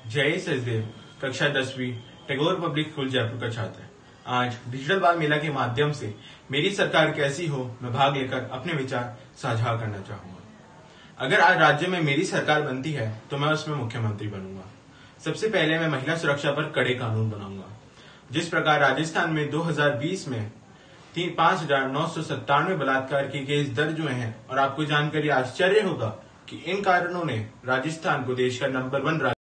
जय सचदेव, कक्षा 10वीं, टैगोर पब्लिक स्कूल जयपुर का छात्र। आज डिजिटल बाल मेला के माध्यम से मेरी सरकार कैसी हो में भाग लेकर अपने विचार साझा करना चाहूंगा। अगर आज राज्य में मेरी सरकार बनती है तो मैं उसमें मुख्यमंत्री बनूंगा। सबसे पहले मैं महिला सुरक्षा पर कड़े कानून बनाऊंगा। जिस प्रकार राजस्थान में 2020 में 5,997 बलात्कार के केस दर्ज हुए हैं और आपको जानकर आश्चर्य होगा कि इन कारणों ने राजस्थान को देश का नंबर 1